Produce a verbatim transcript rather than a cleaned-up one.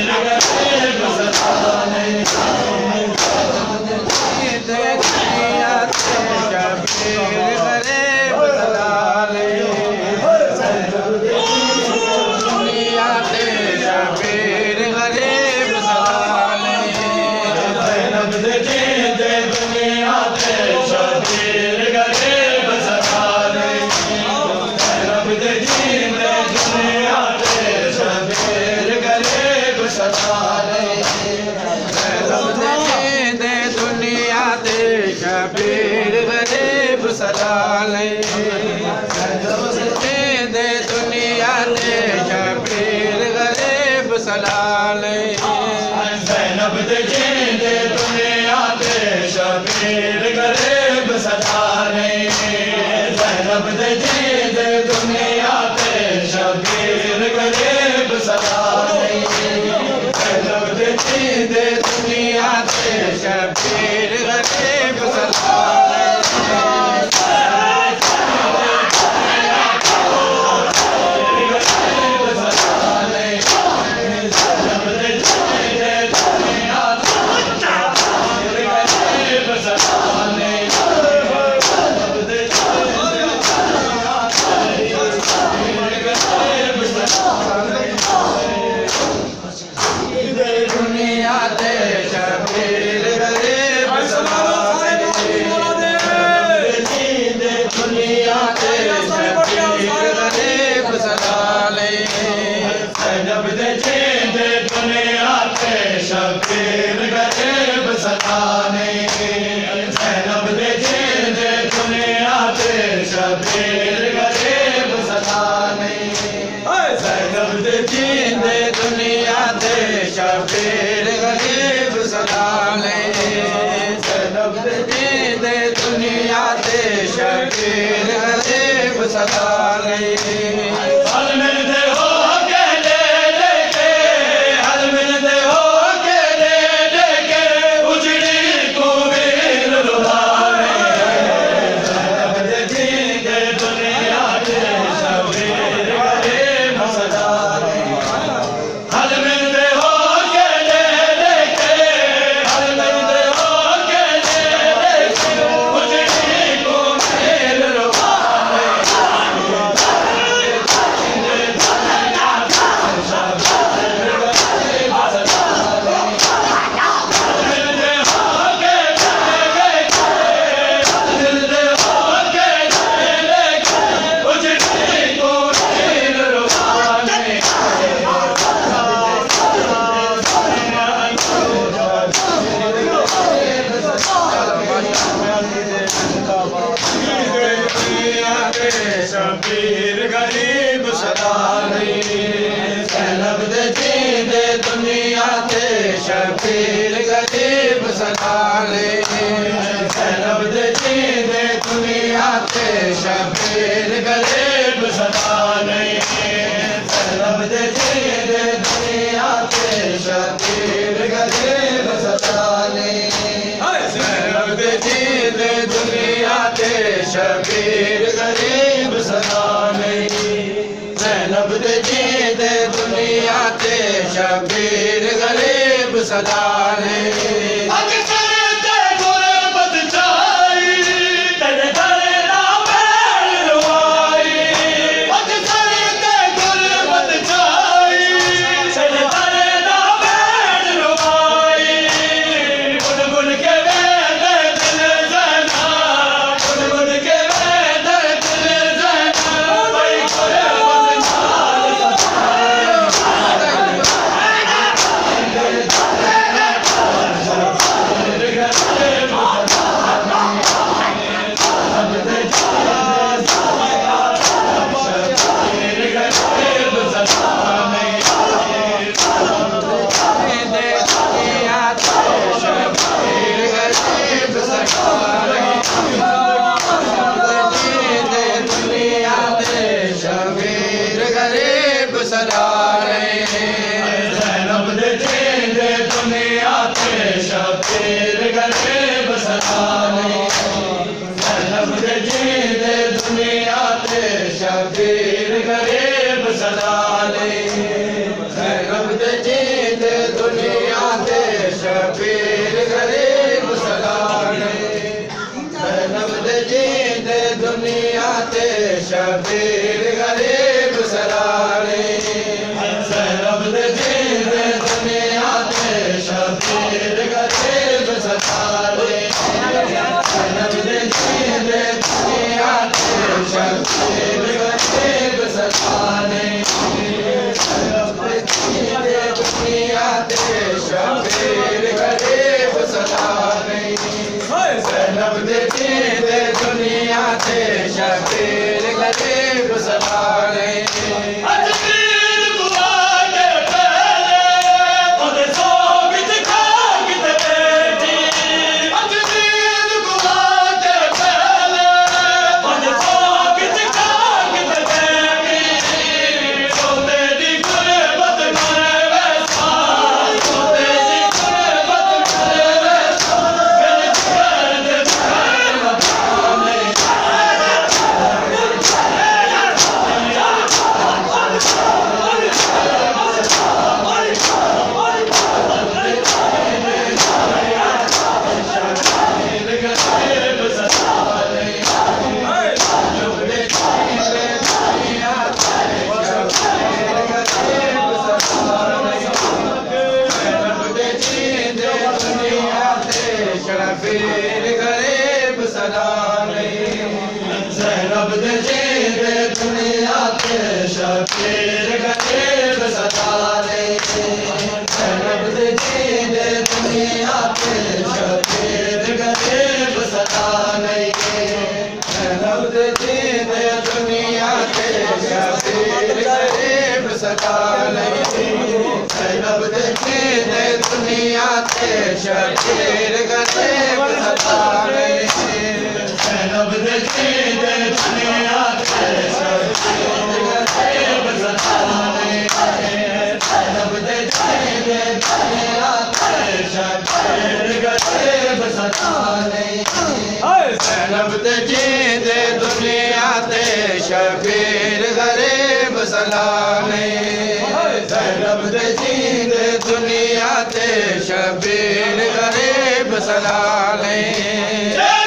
शबीर गरीब सदा ले, रब दे जींदे शबीर गरीब सलाने ज़ैनब दे जींदे दुनिया ते शबीर गरीब सलाने ज़ैनब दे जींदे दुनिया ते शबीर गरीब सलाने ज़ैनब दे जींदे दुनिया ते शबीर गरीब सलाने ज़ैनब दे जींदे दुनिया ते शबीर गरीब सलाने ज़ैनब दे जींदे दुनिया ते शबीर गरीब सलाने शबीर गरीब सलाने ज़ैनब दे जींदे दुनिया ते शबीर गरीब सलाने ज़ैनब दे जींदे दुनिया ते शबीर गरीब सलाने ज़ैनब दे जींदे दुनिया ते शबीर गरीब सलाने ज़ैनब दे जींदे दुनिया ते शबीर गरीब सलाने ज़ैनब दे जींदे दुनिया ते शबीर गरीब सलाने ज़ैनब दे जींदे दुनिया ते शबीर गरीब सलाने ज़ैनब दे जींदे दुनिया ते शबीर गरीब सलाने ज़ैनब दे जींदे दुनिया ते शबीर गरीब सलाने।